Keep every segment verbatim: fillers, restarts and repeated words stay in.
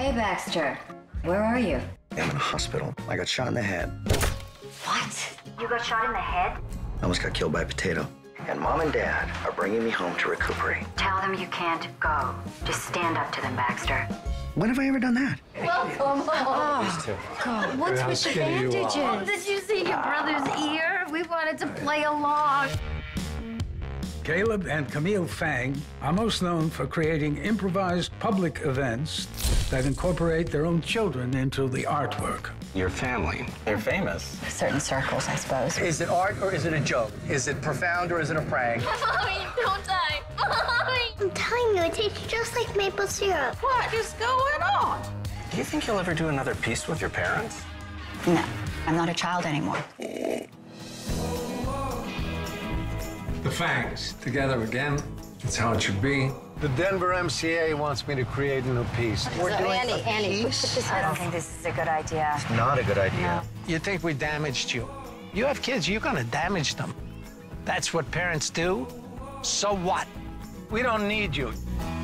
Hey, Baxter. Where are you? I'm in a hospital. I got shot in the head. What? You got shot in the head? I almost got killed by a potato. And Mom and Dad are bringing me home to recuperate. Tell them you can't go. Just stand up to them, Baxter. When have I ever done that? Welcome home. These two. God, what's How with the skinny you bandages? are. Oh, did you see your brother's ear? We wanted to play along. Caleb and Camille Fang are most known for creating improvised public events that incorporate their own children into the artwork. Your family, they're famous. Certain circles, I suppose. Is it art or is it a joke? Is it profound or is it a prank? Mommy, don't die. Mommy! I'm telling you, it tastes just like maple syrup. What is going on? Do you think you'll ever do another piece with your parents? No, I'm not a child anymore. The Fangs, together again. It's how it should be. The Denver M C A wants me to create a new piece. We're so doing Annie, Annie, put this I don't think this is a good idea. It's not a good idea. You think we damaged you. You have kids, you're gonna damage them. That's what parents do. So what? We don't need you.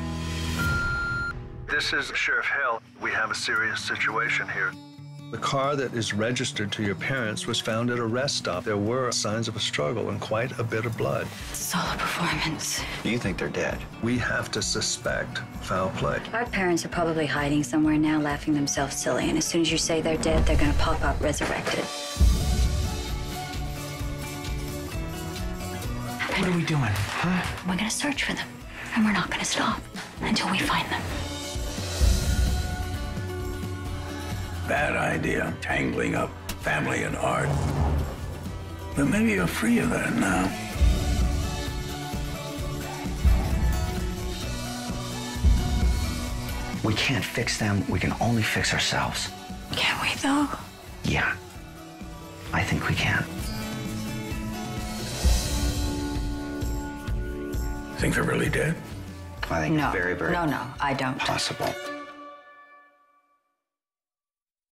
This is Sheriff Hill. We have a serious situation here. The car that is registered to your parents was found at a rest stop. There were signs of a struggle and quite a bit of blood. Solo performance. You think they're dead? We have to suspect foul play. Our parents are probably hiding somewhere now, laughing themselves silly. And as soon as you say they're dead, they're gonna pop up resurrected. What are we doing, huh? We're gonna search for them, and we're not gonna stop until we find them. Bad idea, tangling up family and art. But maybe you're free of that now. We can't fix them. We can only fix ourselves. Can we, though? Yeah, I think we can. Think they're really dead? I think No, it's very, very no, no, I don't. possible.